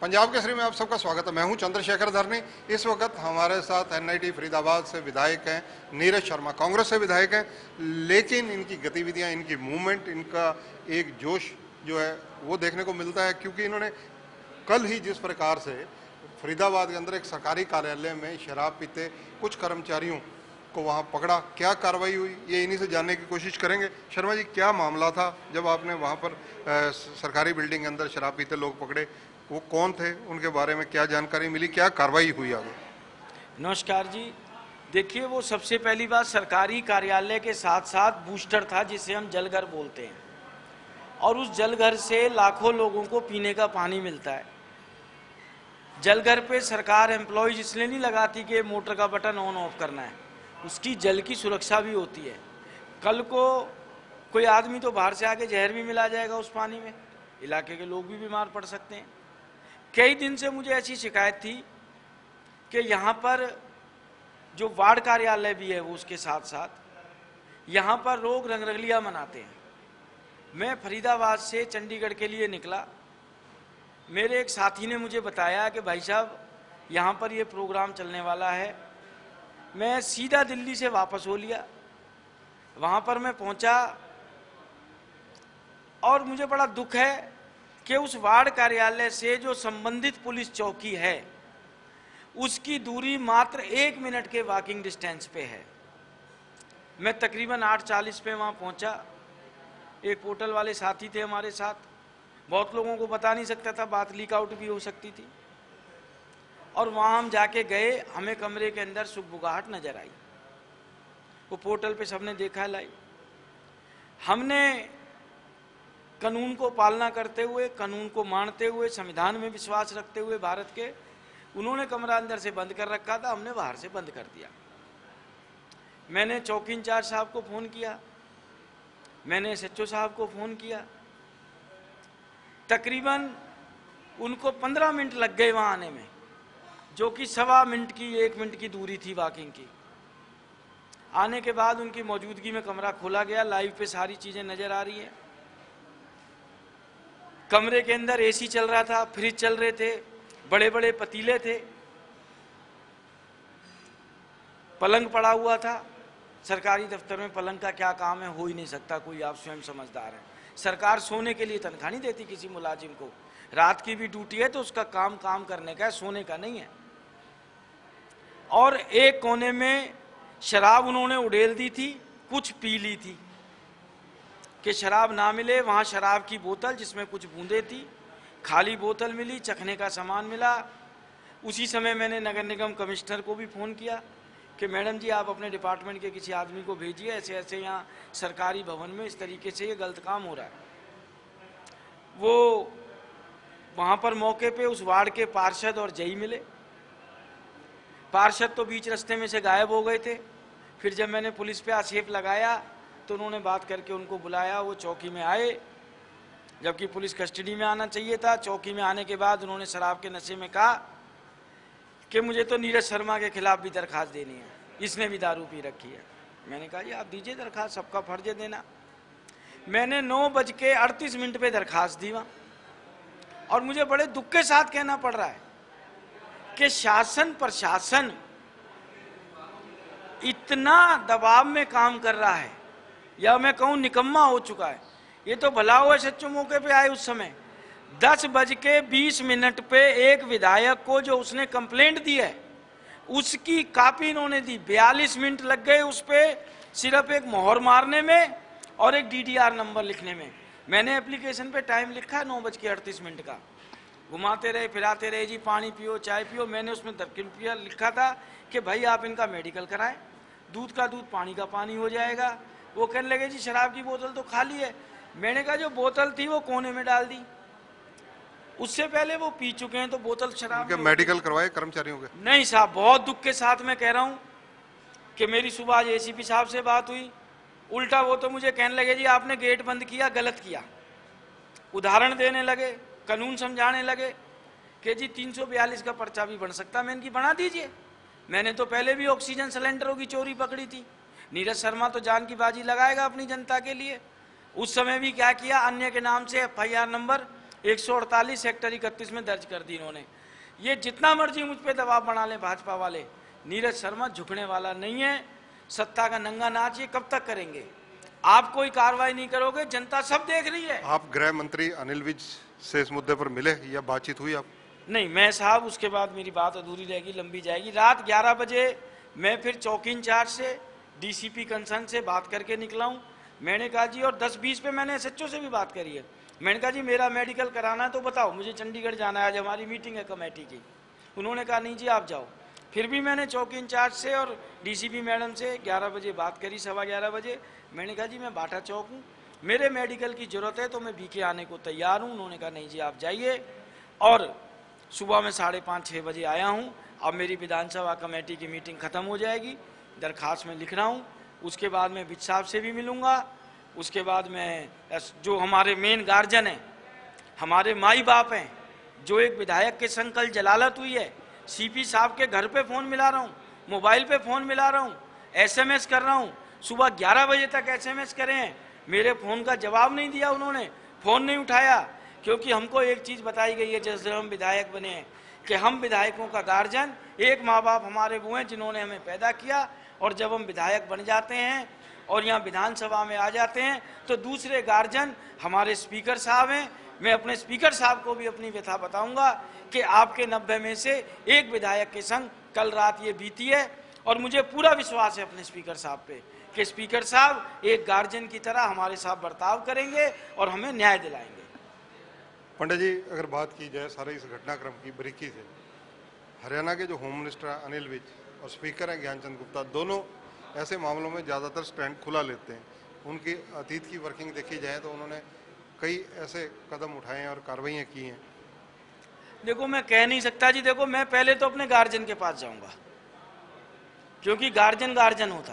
पंजाब केसरी में आप सबका स्वागत है। मैं हूं चंद्रशेखर धरनी। इस वक्त हमारे साथ एनआईटी फरीदाबाद से विधायक हैं नीरज शर्मा, कांग्रेस से विधायक हैं, लेकिन इनकी गतिविधियां, इनकी मूवमेंट, इनका एक जोश जो है वो देखने को मिलता है, क्योंकि इन्होंने कल ही जिस प्रकार से फरीदाबाद के अंदर एक सरकारी कार्यालय में शराब पीते कुछ कर्मचारियों को वहां पकड़ा, क्या कार्रवाई हुई, ये इन्हीं से जानने की कोशिश करेंगे। शर्मा जी, क्या मामला था जब आपने वहां पर सरकारी बिल्डिंग के अंदर शराब पीते लोग पकड़े? वो कौन थे, उनके बारे में क्या जानकारी मिली, क्या कार्रवाई हुई आगे? नमस्कार जी। देखिए, वो सबसे पहली बात सरकारी कार्यालय के साथ साथ बूस्टर था, जिसे हम जलघर बोलते हैं, और उस जलघर से लाखों लोगों को पीने का पानी मिलता है। जलघर पे सरकार एम्प्लॉयज इसलिए नहीं लगाती कि मोटर का बटन ऑन ऑफ करना है, उसकी जल की सुरक्षा भी होती है। कल को कोई आदमी तो बाहर से आके जहर भी मिला जाएगा उस पानी में, इलाके के लोग भी बीमार पड़ सकते हैं। कई दिन से मुझे ऐसी शिकायत थी कि यहाँ पर जो वार्ड कार्यालय भी है वो उसके साथ साथ यहाँ पर लोग रंगरलियाँ मनाते हैं। मैं फरीदाबाद से चंडीगढ़ के लिए निकला। मेरे एक साथी ने मुझे बताया कि भाई साहब, यहाँ पर ये प्रोग्राम चलने वाला है। मैं सीधा दिल्ली से वापस हो लिया। वहाँ पर मैं पहुँचा और मुझे बड़ा दुख है कि उस वार्ड कार्यालय से जो संबंधित पुलिस चौकी है उसकी दूरी मात्र 1 मिनट के वॉकिंग डिस्टेंस पे है। मैं तकरीबन 8:40 पे वहाँ पहुँचा। एक पोर्टल वाले साथी थे हमारे साथ। बहुत लोगों को बता नहीं सकता था, बात लीक आउट भी हो सकती थी। और वहाँ हम जाके गए, हमें कमरे के अंदर सुगबुगाहट नजर आई। वो पोर्टल पे सबने देखा लाइव। हमने कानून को पालना करते हुए, कानून को मानते हुए, संविधान में विश्वास रखते हुए भारत के, उन्होंने कमरा अंदर से बंद कर रखा था, हमने बाहर से बंद कर दिया। मैंने चौकी इंचार्ज साहब को फ़ोन किया, मैंने एसएचओ साहब को फ़ोन किया। तकरीबन उनको 15 मिनट लग गए वहाँ आने में, जो कि 1.25 मिनट की 1 मिनट की दूरी थी वॉकिंग की। आने के बाद उनकी मौजूदगी में कमरा खोला गया। लाइव पे सारी चीज़ें नज़र आ रही हैं। कमरे के अंदर एसी चल रहा था, फ्रिज चल रहे थे, बड़े बड़े पतीले थे, पलंग पड़ा हुआ था। सरकारी दफ्तर में पलंग का क्या काम है, हो ही नहीं सकता कोई, आप स्वयं समझदार हैं। सरकार सोने के लिए तनख्वाह नहीं देती किसी मुलाजिम को। रात की भी ड्यूटी है तो उसका काम करने का है, सोने का नहीं है। और एक कोने में शराब उन्होंने उड़ेल दी थी, कुछ पी ली थी कि शराब ना मिले। वहाँ शराब की बोतल जिसमें कुछ बूंदे थी, खाली बोतल मिली, चखने का सामान मिला। उसी समय मैंने नगर निगम कमिश्नर को भी फ़ोन किया कि मैडम जी, आप अपने डिपार्टमेंट के किसी आदमी को भेजिए, ऐसे ऐसे यहाँ सरकारी भवन में इस तरीके से ये गलत काम हो रहा है। वो वहाँ पर मौके पे उस वार्ड के पार्षद और जई मिले। पार्षद तो बीच रास्ते में से गायब हो गए थे। फिर जब मैंने पुलिस पे आक्षेप लगाया तो उन्होंने बात करके उनको बुलाया, वो चौकी में आए, जबकि पुलिस कस्टडी में आना चाहिए था। चौकी में आने के बाद उन्होंने शराब के नशे में कहा कि मुझे तो नीरज शर्मा के खिलाफ भी दरखास्त देनी है, इसने भी दारू पी रखी है। मैंने कहा जी, आप दीजिए दरखास्त, सबका फर्ज है देना। मैंने 9:38 पे दरखास्त दी वहाँ। और मुझे बड़े दुख के साथ कहना पड़ रहा है कि शासन प्रशासन इतना दबाव में काम कर रहा है, या मैं कहूँ निकम्मा हो चुका है। ये तो भला हुआ सच्चो मौके पे आए उस समय 10:20 पे एक विधायक को जो उसने कंप्लेंट दी है उसकी कॉपी इन्होंने दी। 42 मिनट लग गए उस पर सिर्फ एक मोहर मारने में और एक DDR नंबर लिखने में। मैंने एप्लीकेशन पे टाइम लिखा 9:38 का। घुमाते रहे, फिराते रहे, जी पानी पियो, चाय पियो। मैंने उसमें दरकिन लिखा था कि भाई आप इनका मेडिकल कराएं, दूध का दूध, पानी का पानी हो जाएगा। वो कहने लगे जी शराब की बोतल तो खाली है। मैंने कहा जो बोतल थी वो कोने में डाल दी, उससे पहले वो पी चुके हैं तो बोतल शराब के मेडिकल करवाए कर्मचारियों के? नहीं साहब, बहुत दुख के साथ मैं कह रहा हूँ कि मेरी सुबह आज ACP साहब से बात हुई। उल्टा वो तो मुझे कहने लगे जी आपने गेट बंद किया, गलत किया। उदाहरण देने लगे, कानून समझाने लगे कि जी 342 का पर्चा भी बन सकता। मैं इनकी बना दीजिए। मैंने तो पहले भी ऑक्सीजन सिलेंडरों की चोरी पकड़ी थी। नीरज शर्मा तो जान की बाजी लगाएगा अपनी जनता के लिए। उस समय भी क्या किया, अन्य के नाम से FIR नंबर 148 हेक्टर 31 में दर्ज कर दी इन्होंने। ये जितना मर्जी मुझ पे दबाव बना ले भाजपा वाले, नीरज शर्मा झुकने वाला नहीं है। सत्ता का नंगा नाच ये कब तक करेंगे? आप कोई कार्रवाई नहीं करोगे, जनता सब देख रही है। आप गृह मंत्री अनिल विज से इस मुद्दे पर मिले या बातचीत हुई आप? नहीं, मैं साहब उसके बाद मेरी बात अधूरी रहेगी, लंबी जाएगी। रात 11 बजे मैं फिर चौकी इंचार्ज से, डीसीपी कंसर्न से बात करके निकला हूँ। मैंने कहा जी, और 10-20 पे मैंने एसएचओ से भी बात करी है। मैंने कहा जी मेरा मेडिकल कराना है तो बताओ, मुझे चंडीगढ़ जाना है, आज हमारी मीटिंग है कमेटी की। उन्होंने कहा नहीं जी आप जाओ। फिर भी मैंने चौकी इंचार्ज से और डीसीपी मैडम से 11 बजे बात करी, 11:15 बजे। मैंने कहा जी मैं बाटा चौक हूँ, मेरे मेडिकल की ज़रूरत है तो मैं बीके आने को तैयार हूँ। उन्होंने कहा नहीं जी आप जाइए। और सुबह में 5:30-6 बजे आया हूँ। अब मेरी विधानसभा कमेटी की मीटिंग ख़त्म हो जाएगी, दरखास्त में लिख रहा हूँ। उसके बाद मैं विज साहब से भी मिलूँगा। उसके बाद मैं जो हमारे मेन गार्जियन हैं, हमारे माई बाप हैं, जो एक विधायक के संग कल जलालत हुई है, सीपी साहब के घर पे फ़ोन मिला रहा हूँ, मोबाइल पे फ़ोन मिला रहा हूँ, एसएमएस कर रहा हूँ। सुबह 11 बजे तक एसएमएस करे हैं, मेरे फ़ोन का जवाब नहीं दिया उन्होंने, फ़ोन नहीं उठाया। क्योंकि हमको एक चीज़ बताई गई है जैसे हम विधायक बने हैं कि हम विधायकों का गार्जियन, एक माँ बाप हमारे वो हैं जिन्होंने हमें पैदा किया, और जब हम विधायक बन जाते हैं और यहाँ विधानसभा में आ जाते हैं तो दूसरे गार्जियन हमारे स्पीकर साहब हैं। मैं अपने स्पीकर साहब को भी अपनी व्यथा बताऊंगा कि आपके 90 में से एक विधायक के संग कल रात ये बीती है, और मुझे पूरा विश्वास है अपने स्पीकर साहब पे कि स्पीकर साहब एक गार्जियन की तरह हमारे साथ बर्ताव करेंगे और हमें न्याय दिलाएंगे। पंडित जी, अगर बात की जाए सारे इस घटनाक्रम की बारीकी से, हरियाणा के जो होम मिनिस्टर हैं अनिल विज और स्पीकर हैं ज्ञानचंद गुप्ता, दोनों ऐसे मामलों में ज़्यादातर स्टैंड खुला लेते हैं। उनकी अतीत की वर्किंग देखी जाए तो उन्होंने कई ऐसे कदम उठाए हैं और कार्रवाइयाँ की हैं। देखो मैं कह नहीं सकता जी, देखो मैं पहले तो अपने गार्जियन के पास जाऊंगा, क्योंकि गार्जियन गार्जियन होता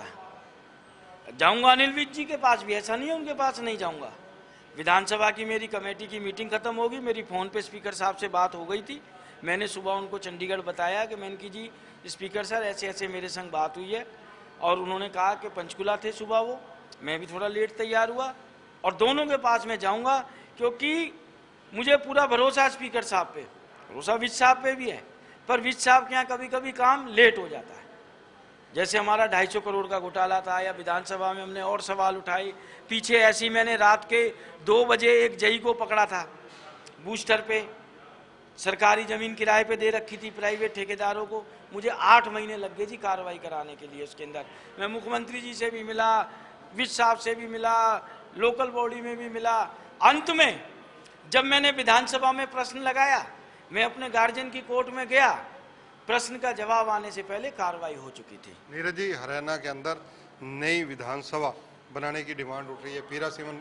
है। जाऊंगा अनिल विज जी के पास भी, ऐसा नहीं है उनके पास नहीं जाऊंगा। विधानसभा की मेरी कमेटी की मीटिंग खत्म होगी, मेरी फ़ोन पे स्पीकर साहब से बात हो गई थी। मैंने सुबह उनको चंडीगढ़ बताया कि मैंने की जी स्पीकर सर ऐसे ऐसे मेरे संग बात हुई है, और उन्होंने कहा कि पंचकुला थे सुबह वो, मैं भी थोड़ा लेट तैयार हुआ, और दोनों के पास मैं जाऊंगा क्योंकि मुझे पूरा भरोसा है स्पीकर साहब पे, भरोसा विज साहब पे भी है। पर विज साहब के यहाँ कभी कभी काम लेट हो जाता है। जैसे हमारा 250 करोड़ का घोटाला था, या विधानसभा में हमने और सवाल उठाए। पीछे ऐसी मैंने रात के 2 बजे एक जई को पकड़ा था बूस्टर पे, सरकारी ज़मीन किराए पे दे रखी थी प्राइवेट ठेकेदारों को। मुझे 8 महीने लग गए जी कार्रवाई कराने के लिए। उसके अंदर मैं मुख्यमंत्री जी से भी मिला, विज साहब से भी मिला, लोकल बॉडी में भी मिला। अंत में जब मैंने विधानसभा में प्रश्न लगाया, मैं अपने गार्जियन की कोर्ट में गया, प्रश्न का जवाब आने से पहले कार्रवाई हो चुकी थी। नीरज जी, हरियाणा के अंदर नई विधानसभा बनाने की डिमांड उठ रही है, पीरासिमन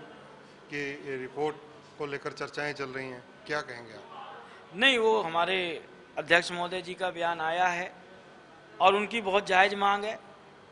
की रिपोर्ट को लेकर चर्चाएं चल रही हैं, क्या कहेंगे आप? नहीं, वो हमारे अध्यक्ष महोदय जी का बयान आया है और उनकी बहुत जायज़ मांग है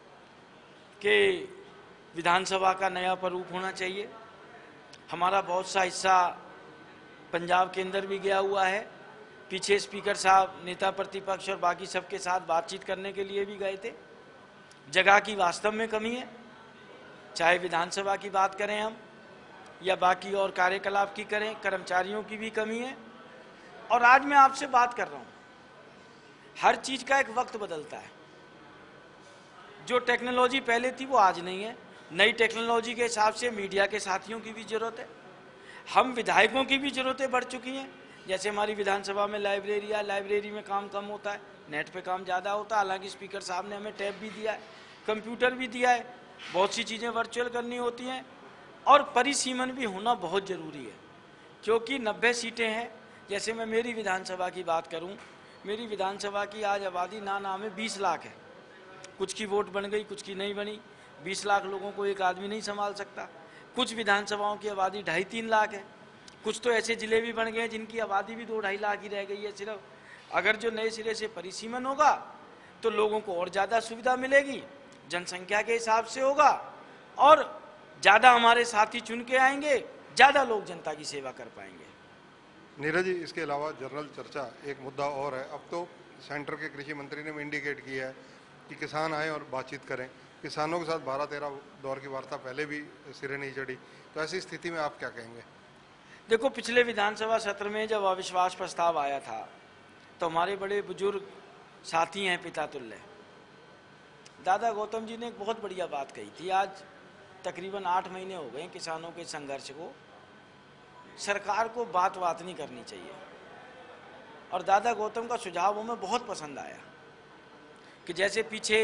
कि विधानसभा का नया स्वरूप होना चाहिए। हमारा बहुत सा हिस्सा पंजाब के अंदर भी गया हुआ है। पीछे स्पीकर साहब नेता प्रतिपक्ष और बाकी सबके साथ बातचीत करने के लिए भी गए थे। जगह की वास्तव में कमी है, चाहे विधानसभा की बात करें हम या बाकी और कार्यकलाप की करें, कर्मचारियों की भी कमी है। और आज मैं आपसे बात कर रहा हूँ, हर चीज़ का एक वक्त बदलता है। जो टेक्नोलॉजी पहले थी वो आज नहीं है। नई टेक्नोलॉजी के हिसाब से मीडिया के साथियों की भी ज़रूरत है, हम विधायकों की भी ज़रूरतें बढ़ चुकी हैं। जैसे हमारी विधानसभा में लाइब्रेरी है, लाइब्रेरी में काम कम होता है, नेट पे काम ज़्यादा होता है। हालांकि स्पीकर साहब ने हमें टैब भी दिया है, कंप्यूटर भी दिया है, बहुत सी चीज़ें वर्चुअल करनी होती हैं। और परिसीमन भी होना बहुत ज़रूरी है, क्योंकि 90 सीटें हैं। जैसे मैं मेरी विधानसभा की बात करूं, मेरी विधानसभा की आज आबादी नाम है 20 लाख है। कुछ की वोट बन गई, कुछ की नहीं बनी। 20 लाख लोगों को एक आदमी नहीं संभाल सकता। कुछ विधानसभाओं की आबादी 2.5-3 लाख है। कुछ तो ऐसे जिले भी बन गए हैं जिनकी आबादी भी 2-2.5 लाख ही रह गई है सिर्फ। अगर जो नए सिरे से परिसीमन होगा तो लोगों को और ज़्यादा सुविधा मिलेगी, जनसंख्या के हिसाब से होगा, और ज़्यादा हमारे साथी चुन के आएंगे, ज़्यादा लोग जनता की सेवा कर पाएंगे। नीरज जी, इसके अलावा जनरल चर्चा एक मुद्दा और है। अब तो सेंटर के कृषि मंत्री ने भी इंडिकेट किया है कि किसान आए और बातचीत करें। किसानों के साथ 12-13 दौर की वार्ता पहले भी सिरे नहीं चढ़ी, तो ऐसी स्थिति में आप क्या कहेंगे? देखो, पिछले विधानसभा सत्र में जब अविश्वास प्रस्ताव आया था तो हमारे बड़े बुजुर्ग साथी हैं, पिता तुल्य दादा गौतम जी ने एक बहुत बढ़िया बात कही थी। आज तकरीबन 8 महीने हो गए किसानों के संघर्ष को। सरकार को बात नहीं करनी चाहिए। और दादा गौतम का सुझाव हमें बहुत पसंद आया कि जैसे पीछे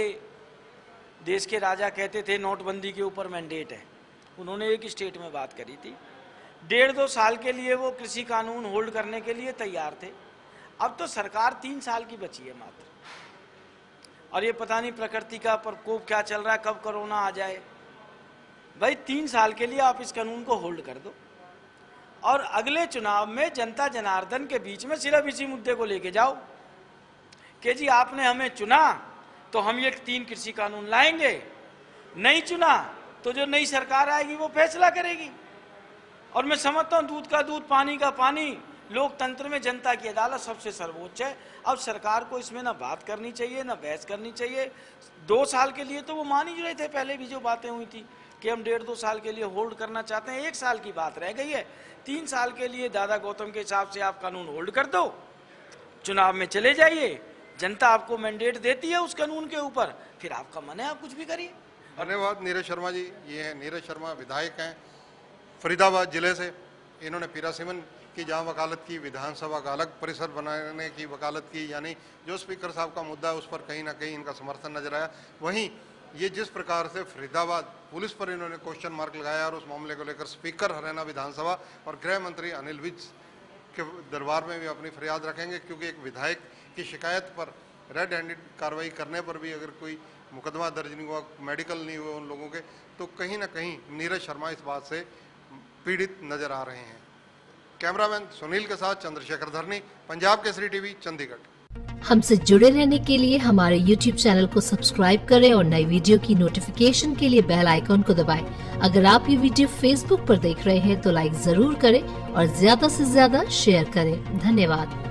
देश के राजा कहते थे नोटबंदी के ऊपर मैंडेट है, उन्होंने एक स्टेट में बात करी थी। 1.5-2 साल के लिए वो कृषि कानून होल्ड करने के लिए तैयार थे। अब तो सरकार 3 साल की बची है मात्र, और ये पता नहीं प्रकृति का प्रकोप क्या चल रहा है, कब कोरोना आ जाए। भाई 3 साल के लिए आप इस कानून को होल्ड कर दो और अगले चुनाव में जनता जनार्दन के बीच में सिर्फ इसी मुद्दे को लेके जाओ कि जी आपने हमें चुना तो हम ये 3 कृषि कानून लाएंगे, नहीं चुना तो जो नई सरकार आएगी वो फैसला करेगी। और मैं समझता हूँ दूध का दूध, पानी का पानी, लोकतंत्र में जनता की अदालत सबसे सर्वोच्च है। अब सरकार को इसमें ना बात करनी चाहिए ना बहस करनी चाहिए। 2 साल के लिए तो वो मान ही रहे थे, पहले भी जो बातें हुई थी कि हम 1.5-2 साल के लिए होल्ड करना चाहते हैं। 1 साल की बात रह गई है। 3 साल के लिए दादा गौतम के हिसाब से आप कानून होल्ड कर दो, चुनाव में चले जाइए, जनता आपको मैंडेट देती है उस कानून के ऊपर, फिर आपका मन है आप कुछ भी करिए। धन्यवाद नीरज शर्मा जी। ये हैं नीरज शर्मा, विधायक हैं फरीदाबाद जिले से। इन्होंने पीरासिमन की जहाँ वकालत की, विधानसभा का अलग परिसर बनाने की वकालत की, यानी जो स्पीकर साहब का मुद्दा है उस पर कहीं ना कहीं इनका समर्थन नजर आया। वहीं ये जिस प्रकार से फरीदाबाद पुलिस पर इन्होंने क्वेश्चन मार्क लगाया और उस मामले को लेकर स्पीकर हरियाणा विधानसभा और गृह मंत्री अनिल विज के दरबार में भी अपनी फरियाद रखेंगे, क्योंकि एक विधायक की शिकायत पर रेड हैंडेड कार्रवाई करने पर भी अगर कोई मुकदमा दर्ज नहीं हुआ, मेडिकल नहीं हुए उन लोगों के, तो कहीं ना कहीं नीरज शर्मा इस बात से पीड़ित नजर आ रहे हैं। कैमरामैन सुनील के साथ चंद्रशेखर धरनी, पंजाब केसरी टीवी, चंडीगढ़। हमसे जुड़े रहने के लिए हमारे YouTube चैनल को सब्सक्राइब करें और नई वीडियो की नोटिफिकेशन के लिए बेल आइकॉन को दबाएं। अगर आप ये वीडियो Facebook पर देख रहे हैं तो लाइक जरूर करें और ज्यादा से ज्यादा शेयर करें। धन्यवाद।